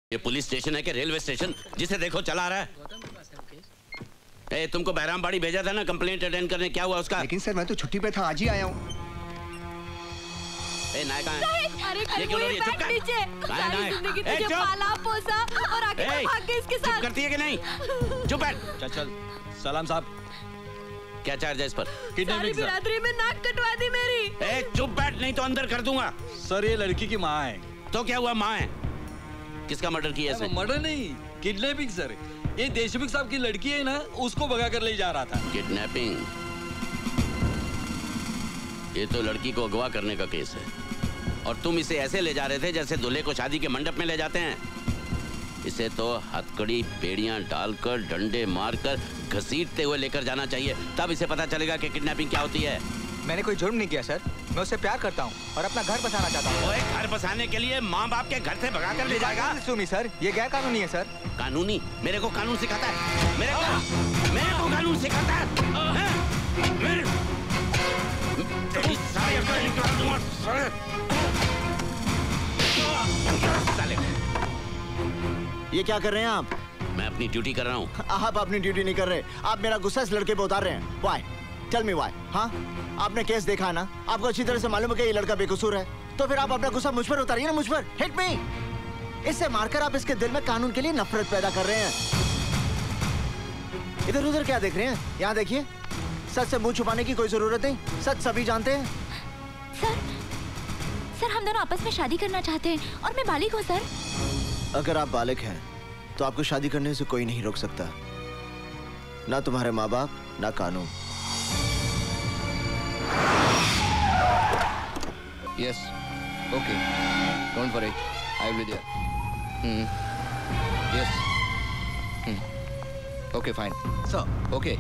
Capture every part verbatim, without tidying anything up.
ये police station है कि रेलवे स्टेशन? जिसे देखो चला रहा है। ए, तुमको बहरामबाड़ी भेजा था ना कंप्लेंट अटेंड करने, क्या हुआ उसका? लेकिन सर मैं तो छुट्टी पे था, आज ही आया हूँ। ए नाय कहाँ है? ये क्यों रही है? चुप कर। कहाँ है नाय? ए चुप। पाला पोसा और आगे भाग के इसके साथ। चुप करती है कि नहीं? चुप बैठ। चल चल। सलाम साहब। क्या चार्ज है इस पर? सारी बिरादरी में नाक कटवा दी मेरी। ए चुप बैठ, नहीं तो अंदर कर दूंगा। सर ये लड़की की माँ है। तो क्या हुआ? माँ है? किसका मर्डर किया इसने? मर्डर नहीं, किडनैपिंग सर। ये देशमुख साहब की लड़की है ना, उसको भगा कर ले जा रहा था। किडनैपिंग? ये तो लड़की को अगवा करने का केस है, और तुम इसे ऐसे ले जा रहे थे जैसे दूल्हे को शादी के मंडप में ले जाते हैं। इसे तो हथकड़ी बेड़ियां डालकर डंडे मारकर घसीटते हुए लेकर जाना चाहिए, तब इसे पता चलेगा कि किडनैपिंग क्या होती है। मैंने कोई जुर्म नहीं किया सर, मैं उससे प्यार करता हूँ और अपना घर बसाना चाहता हूँ। ओए, घर बसाने के लिए माँ बाप के घर से भगा कर ले जाएगा? सुनी सर, ये गैर कानूनी है सर। कानूनी? मेरे को कानून सिखाता है? मेरे को मेरे को कानून सिखाता है? ये क्या कर रहे हैं आप? मैं अपनी ड्यूटी कर रहा हूँ। आप अपनी ड्यूटी नहीं कर रहे, आप मेरा गुस्सा इस लड़के पे उतार रहे हैं। Why? Tell me why? हाँ, आपने केस देखा है ना, आपको अच्छी तरह से मालूम है कि ये लड़का बेकसूर है, तो फिर आप अपना गुस्सा मुझ पर उतारिए ना, मुझ पर। Hit me! इससे मारकर आप इसके दिल में कानून के लिए नफरत पैदा कर रहे हैं। इधर उधर क्या देख रहे हैं? यहाँ देखिए, सच से मुंह छुपाने की कोई जरूरत नहीं, सच सभी जानते हैं। सर, सर हम दोनों आपस में शादी करना चाहते हैं और मैं बालिग हूँ सर। अगर आप बालिग हैं, तो आपको शादी करने से कोई नहीं रोक सकता, ना तुम्हारे माँ बाप ना कानून। Yes. Okay. Don't worry. I will be there. Hmm. Yes. Hmm. Okay, fine. Sir. Okay.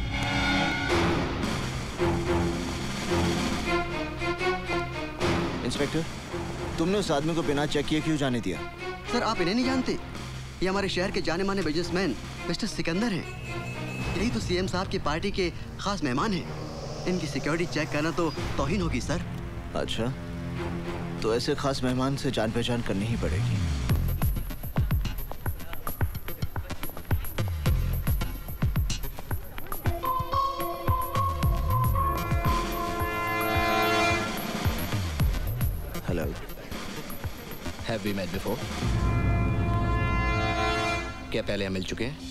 Inspector, तुमने उस आदमी को बिना चेक किए क्यों जाने दिया? सर आप इन्हें नहीं जानते? ये हमारे शहर के जाने माने बिजनेसमैन मिस्टर सिकंदर हैं। यही तो सीएम साहब की पार्टी के खास मेहमान हैं। इनकी सिक्योरिटी चेक करना तो तौहीन होगी सर। अच्छा, तो ऐसे खास मेहमान से जान पहचान करनी ही पड़ेगी। Hello. Have we met before? क्या पहले हम मिल चुके हैं?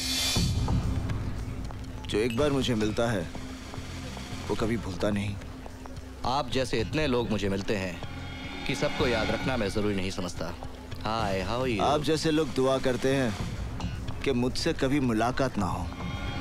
जो एक बार मुझे मिलता है वो कभी भूलता नहीं। आप जैसे इतने लोग मुझे मिलते हैं कि सबको याद रखना मैं जरूरी नहीं समझता। Hi, how are you? आप जैसे लोग दुआ करते हैं कि मुझसे कभी मुलाकात ना हो।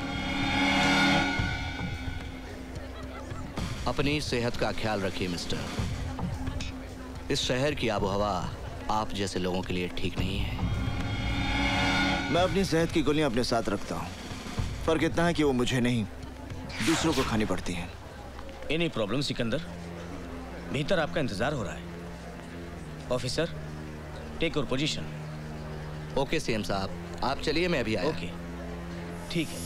अपनी सेहत का ख्याल रखिए मिस्टर। इस शहर की आबोहवा आप जैसे लोगों के लिए ठीक नहीं है। मैं अपनी सेहत की गोलियां अपने साथ रखता हूँ, फर्क इतना है कि वो मुझे नहीं दूसरों को खानी पड़ती हैं। Any problem Sikandar? भीतर आपका इंतजार हो रहा है। Officer, take your position. Okay CM साहब, आप चलिए, मैं अभी आया। ओके, ठीक है।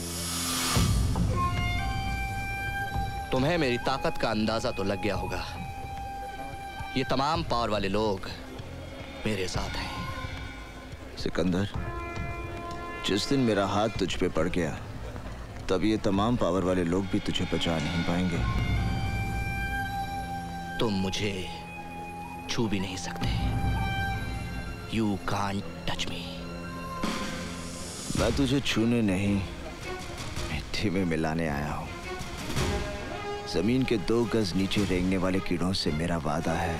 तुम्हें मेरी ताकत का अंदाजा तो लग गया होगा। ये तमाम पावर वाले लोग मेरे साथ हैं। सिकंदर, जिस दिन मेरा हाथ तुझ पे पड़ गया, तब ये तमाम पावर वाले लोग भी तुझे बचा नहीं पाएंगे। तुम मुझे छू भी नहीं सकते। You can't touch me. मैं तुझे छूने नहीं, मिट्टी में मिलाने आया हूँ। जमीन के दो गज नीचे रेंगने वाले कीड़ों से मेरा वादा है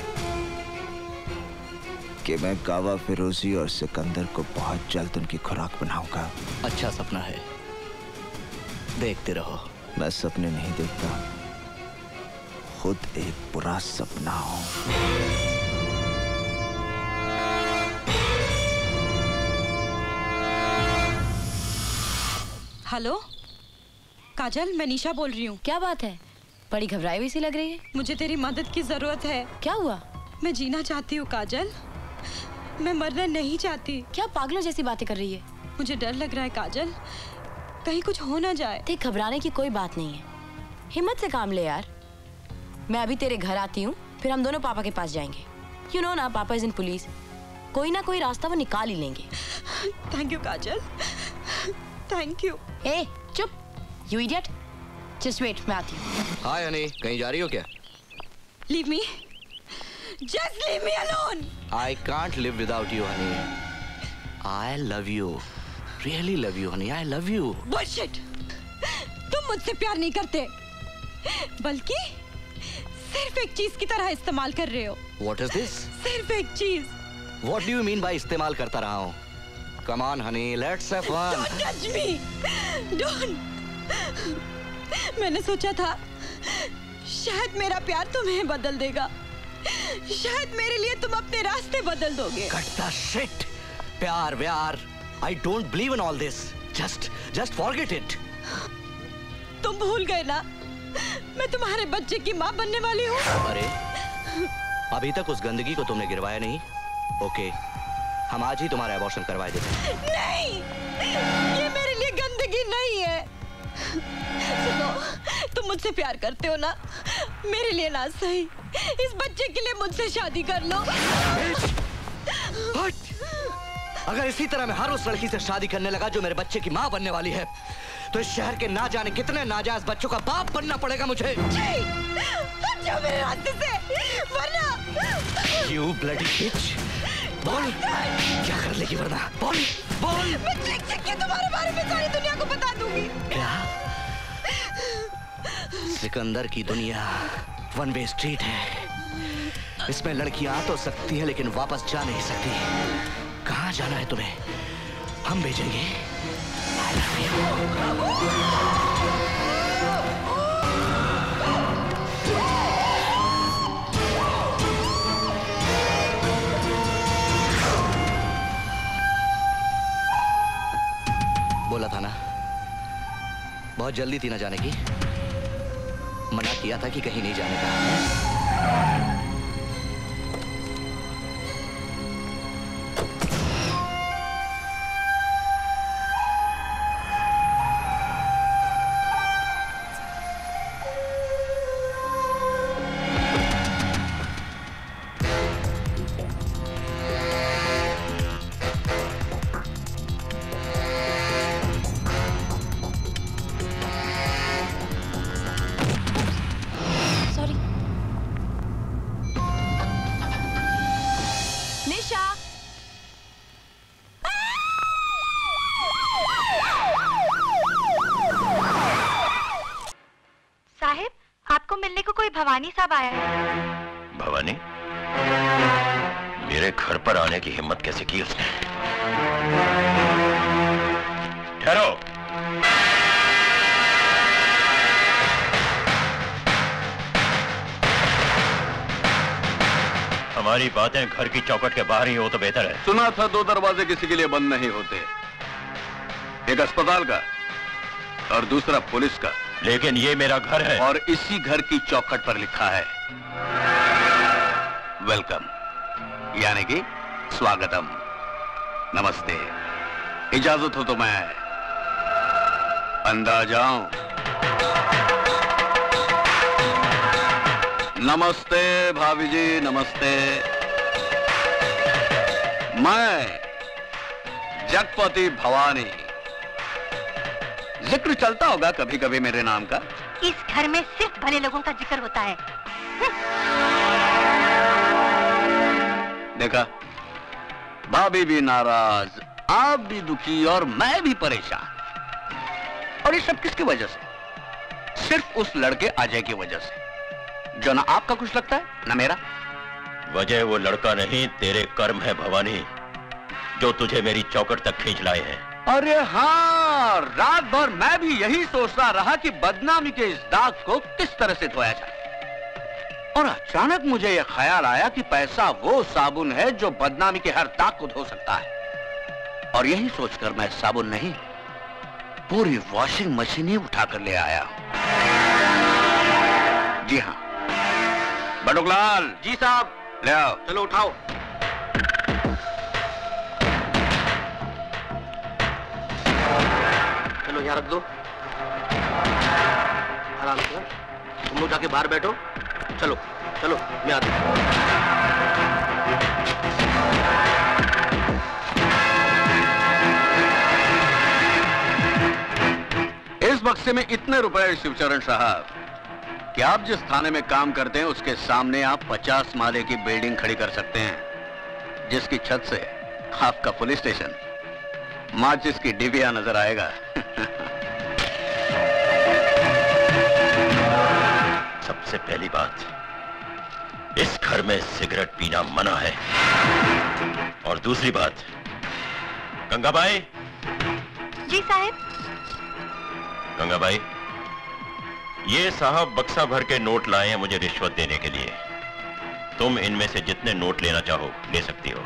कि मैं गावा फिरोजी और सिकंदर को बहुत जल्द उनकी खुराक बनाऊंगा। अच्छा सपना है, देखते रहो। मैं सपने नहीं देखता, खुद एक बुरा सपना हूं। हेलो काजल, मैं निशा बोल रही हूँ। क्या बात है? बड़ी घबराई हुई सी लग रही है। मुझे तेरी मदद की जरूरत है। क्या हुआ? मैं जीना चाहती हूँ काजल, मैं मरना नहीं चाहती। क्या पागलों जैसी बातें कर रही है? मुझे डर लग रहा है काजल, कहीं कुछ हो ना जाए। देख, घबराने की कोई बात नहीं है, हिम्मत से काम ले यार। मैं अभी तेरे घर आती हूँ, फिर हम दोनों पापा के पास जाएंगे। यू नो ना, पापा इज इन पुलिस। कोई ना कोई रास्ता वो निकाल ही लेंगे। Thank you Kajal, thank you. ए चुप, यू इडियट, जस्ट वेट, मैं आती हूँ। हाय हनी, कहीं जा रही हो क्या? Leave me, just leave me alone. I can't live without you honey. I love you, really love you honey, I love you. Bullshit, तुम मुझसे प्यार नहीं करते, बल्कि सिर्फ एक चीज की तरह इस्तेमाल कर रहे हो। What is this? सिर्फ एक चीज। What do you mean by इस्तेमाल करता रहा हूँ? Come on honey, let's have fun. Don't touch me, don't. मैंने सोचा था शायद मेरा प्यार तुम्हें बदल देगा, शायद मेरे लिए तुम अपने रास्ते बदल दोगे। Cut the shit. प्यार व्यार, I don't believe in all this. Just, just forget it. तुम भूल गए ना, मैं तुम्हारे बच्चे की माँ बनने वाली हूँ। अरे, अभी तक उस गंदगी को तुमने गिरवाया नहीं? ओके, हम आज ही तुम्हारा अबॉर्शन करवाए देते। नहीं, ये मेरे लिए गंदगी नहीं है। सुनो, तुम मुझसे प्यार करते हो ना, मेरे लिए ना सही, इस बच्चे के लिए मुझसे शादी कर लो। अगर इसी तरह मैं हर उस लड़की से शादी करने लगा जो मेरे बच्चे की माँ बनने वाली है, तो इस शहर के ना जाने कितने नाजायज बच्चों का बाप बनना पड़ेगा मुझे। हट जाओ मेरे रास्ते से, वरना। You bloody bitch! बोल, क्या कर लेगी वरना? बोल, बोल। मैं चिक चिक के तुम्हारे बारे में सारी दुनिया को बता दूंगी। क्या? सिकंदर की दुनिया वन वे स्ट्रीट है। इसमें लड़कियां आ तो सकती है लेकिन वापस जा नहीं सकती। कहाँ जाना है तुम्हें? हम भेजेंगे। बोला था ना, बहुत जल्दी थी ना जाने की। मना किया था कि कहीं नहीं जाने का। भवानी साहब आया है। भवानी? मेरे घर पर आने की हिम्मत कैसे की उसने? ठहरो। हमारी बातें घर की चौखट के बाहर ही हो तो बेहतर है। सुना था दो दरवाजे किसी के लिए बंद नहीं होते, एक अस्पताल का और दूसरा पुलिस का। लेकिन ये मेरा घर है और इसी घर की चौखट पर लिखा है वेलकम, यानी कि स्वागतम, नमस्ते। इजाजत हो तो मैं अंदर जाऊं? नमस्ते भाभी जी, नमस्ते। मैं जगपति भवानी। जिक्र चलता होगा कभी कभी मेरे नाम का। इस घर में सिर्फ भले लोगों का जिक्र होता है। देखा, भाभी भी नाराज, आप भी दुखी और मैं भी परेशान। और ये सब किसकी वजह से? सिर्फ उस लड़के अजय की वजह से, जो ना आपका कुछ लगता है ना मेरा। वजह वो लड़का नहीं, तेरे कर्म है भवानी, जो तुझे मेरी चौखट तक खींच लाए हैं। अरे हाँ, रात भर मैं भी यही सोचता रहा कि बदनामी के इस दाग को किस तरह से धोया जाए। और अचानक मुझे यह ख्याल आया कि पैसा वो साबुन है जो बदनामी के हर दाग को धो सकता है। और यही सोचकर मैं साबुन नहीं, पूरी वॉशिंग मशीन ही उठाकर ले आया हूं। जी हाँ बटुकलाल जी साहब, ले आओ। चलो उठाओ। चलो यहाँ रख दो, आराम से। तुम लोग जाके बाहर बैठो। चलो चलो, मैं आता हूँ। हिस्से में इतने रुपए शिवचरण साहब कि आप जिस थाने में काम करते हैं उसके सामने आप पचास माले की बिल्डिंग खड़ी कर सकते हैं, जिसकी छत से आपका पुलिस स्टेशन माचिस की डिबिया नजर आएगा। सबसे पहली बात, इस घर में सिगरेट पीना मना है। और दूसरी बात, गंगाबाई। जी साहब। गंगाबाई, ये साहब बक्सा भर के नोट लाए हैं मुझे रिश्वत देने के लिए। तुम इनमें से जितने नोट लेना चाहो ले सकती हो।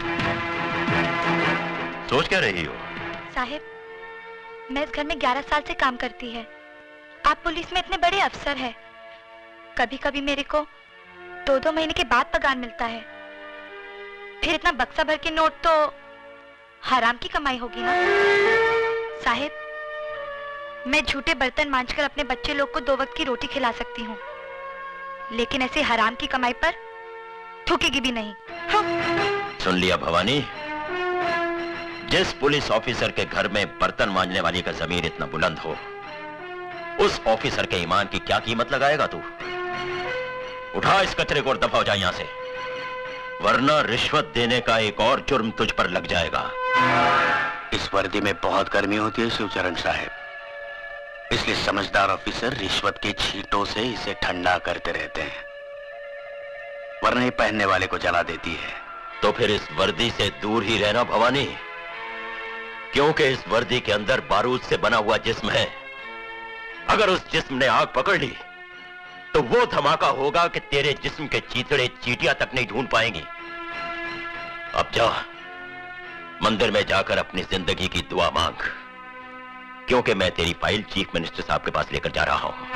सोच क्या रही हो? साहब, मैं इस घर में ग्यारह साल से काम करती है। आप पुलिस में इतने बड़े अफसर हैं। कभी कभी मेरे को दो दो महीने के बाद पगार मिलता है। फिर इतना बक्सा भर के नोट तो हराम की कमाई होगी ना। साहब, मैं झूठे बर्तन मांजकर अपने बच्चे लोग को दो वक्त की रोटी खिला सकती हूँ, लेकिन ऐसे हराम की कमाई पर थूकेगी भी नहीं। हाँ। सुन लिया भवानी, जिस पुलिस ऑफिसर के घर में बर्तन मांजने वाली का जमीर इतना बुलंद हो, उस ऑफिसर के ईमान की क्या कीमत लगाएगा तू? उठा इस कचरे को और दफा हो जा यहां से, वरना रिश्वत देने का एक और जुर्म तुझ पर लग जाएगा। इस वर्दी में बहुत गर्मी होती है शिवचरण साहब, इसलिए समझदार ऑफिसर रिश्वत के छींटों से इसे ठंडा करते रहते हैं, वरना ये पहनने वाले को जला देती है। तो फिर इस वर्दी से दूर ही रहना भवानी, क्योंकि इस वर्दी के अंदर बारूद से बना हुआ जिस्म है। अगर उस जिस्म ने आग पकड़ ली तो वो धमाका होगा कि तेरे जिस्म के चीतड़े चीटियां तक नहीं ढूंढ पाएंगी। अब जा, मंदिर में जाकर अपनी जिंदगी की दुआ मांग, क्योंकि मैं तेरी फाइल चीफ मिनिस्टर साहब के पास लेकर जा रहा हूं।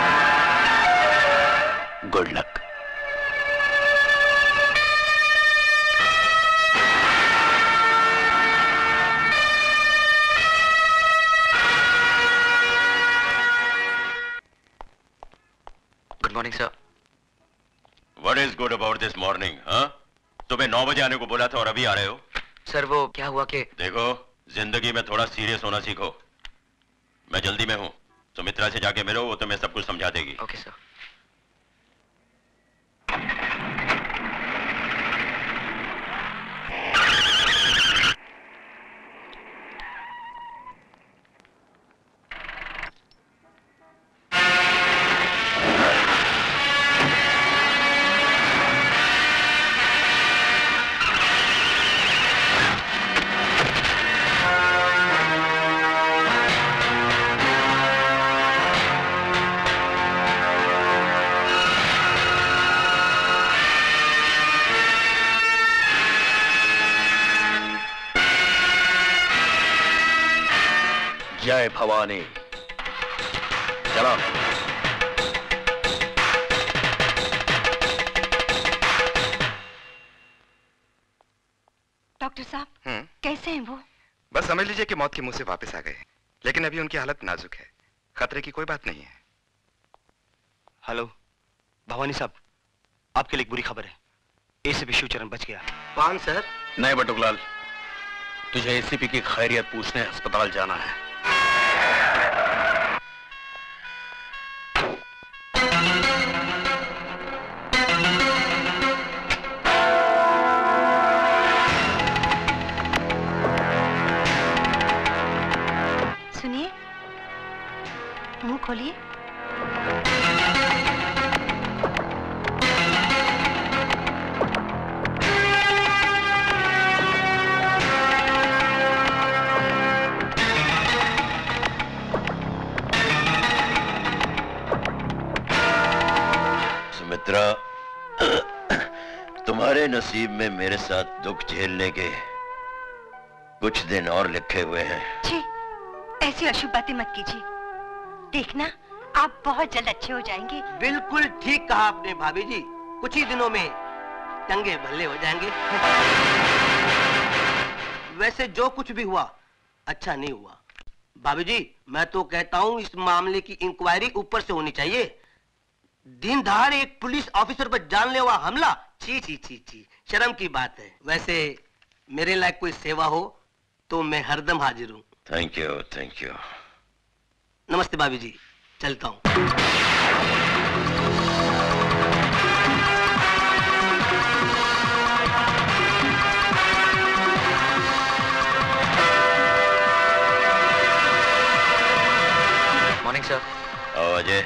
Good luck. Good morning sir. What is good about this morning? हाँ? सुबह नौ बजे आने को बोला था और अभी आ रहे हो? सर वो क्या हुआ कि देखो, जिंदगी में थोड़ा सीरियस होना सीखो। मैं जल्दी में हूँ, सुमित्रा से जाके मिलो, वो तुम्हें सब कुछ समझा देगी। Okay sir. जय भवानी। चलो। डॉक्टर साहब, कैसे हैं वो? बस समझ लीजिए कि मौत के मुंह से वापस आ गए, लेकिन अभी उनकी हालत नाजुक है। खतरे की कोई बात नहीं है। हेलो भवानी साहब, आपके लिए एक बुरी खबर है। एसीपी शिवचरण बच गया। कौन सर? नहीं बटुकलाल, तुझे एसीपी की खैरियत पूछने अस्पताल जाना है। सुनिए, मुंह खोलिए। सुमित्रा, तुम्हारे नसीब में मेरे साथ दुख झेलने के कुछ दिन और लिखे हुए हैं। छी, ऐसी अशुभ बातें मत कीजिए। देखना, आप बहुत जल्द अच्छे हो जाएंगे। बिल्कुल ठीक कहा आपने भाभी जी, कुछ ही दिनों में चंगे भले हो जाएंगे। वैसे जो कुछ भी हुआ अच्छा नहीं हुआ भाभी जी। मैं तो कहता हूँ इस मामले की इंक्वायरी ऊपर से होनी चाहिए। दिन दहाड़े एक पुलिस ऑफिसर पर जानलेवा हमला, छी छी छी छी, शर्म की बात है। वैसे मेरे लायक कोई सेवा हो तो मैं हरदम हाजिर हूँ। Thank you, thank you. नमस्ते भाभी जी, चलता हूँ। Morning sir. अजय।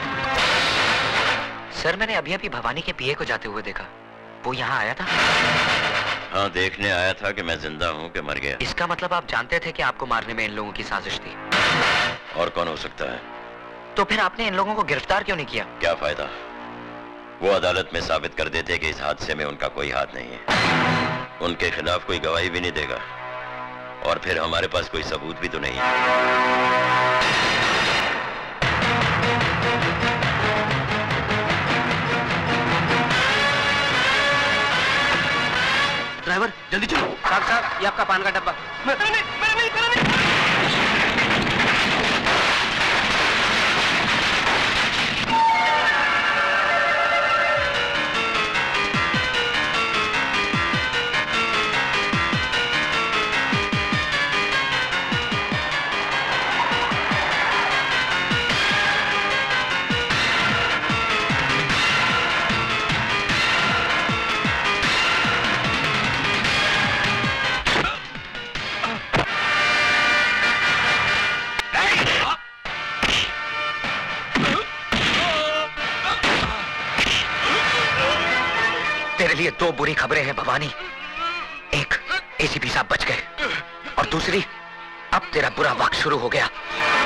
सर मैंने अभी अभी भवानी के पीए को जाते हुए देखा। वो यहाँ आया था? हाँ, देखने आया था कि मैं जिंदा हूँ कि मर गया। इसका मतलब आप जानते थे कि आपको मारने में इन लोगों की साजिश थी? और कौन हो सकता है? तो फिर आपने इन लोगों को गिरफ्तार क्यों नहीं किया? क्या फायदा? वो अदालत में साबित कर देते कि इस हादसे में उनका कोई हाथ नहीं है। उनके खिलाफ कोई गवाही भी नहीं देगा और फिर हमारे पास कोई सबूत भी तो नहीं है। ड्राइवर जल्दी चलो। साहब साहब ये आपका पान का डब्बा। मेरा नहीं, मेरा नहीं, मेरा नहीं। लिए दो बुरी खबरें हैं भवानी। एक, एसीपी साहब बच गए और दूसरी, अब तेरा बुरा वक्त शुरू हो गया।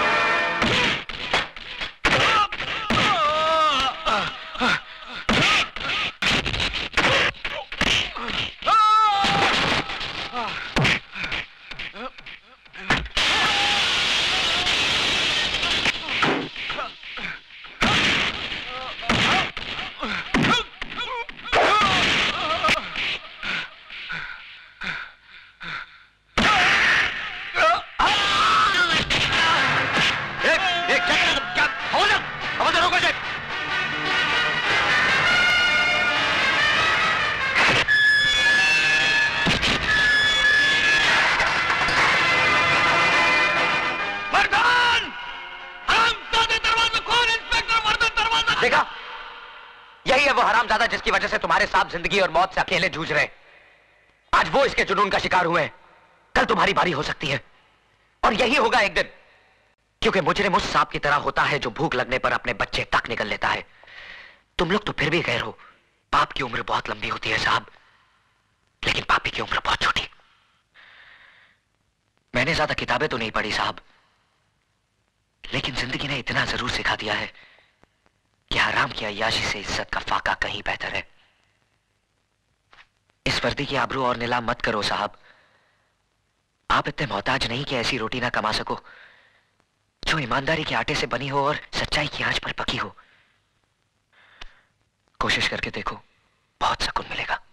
देखा, यही है वो हरामजादा जिसकी वजह से तुम्हारे साथ जिंदगी और मौत से अकेले जूझ रहे। आज वो इसके जुनून का शिकार हुए हैं, कल तुम्हारी बारी हो सकती है और यही होगा एक दिन, क्योंकि मुजरिम उस सांप की तरह होता है जो भूख लगने पर अपने बच्चे तक निकल लेता है। तुम लोग तो फिर भी गैर हो। पाप की उम्र बहुत लंबी होती है साहब, लेकिन पापी की उम्र बहुत छोटी। मैंने ज्यादा किताबें तो नहीं पढ़ी साहब, लेकिन जिंदगी ने इतना जरूर सिखा दिया है कि हराम की अय्याशी से इज्जत का फाका कहीं बेहतर है। इस वर्दी की आबरू और नीलाम मत करो साहब। आप इतने मोहताज नहीं कि ऐसी रोटी ना कमा सको जो ईमानदारी के आटे से बनी हो और सच्चाई की आंच पर पकी हो। कोशिश करके देखो, बहुत सुकून मिलेगा।